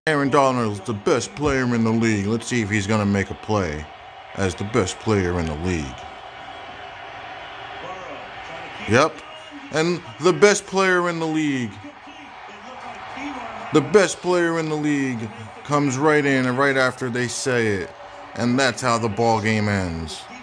Arron Donald is the best player in the league. Let's see if he's going to make a play as the best player in the league. Yep. And the best player in the league. The best player in the league comes right in and right after they say it. And that's how the ball game ends.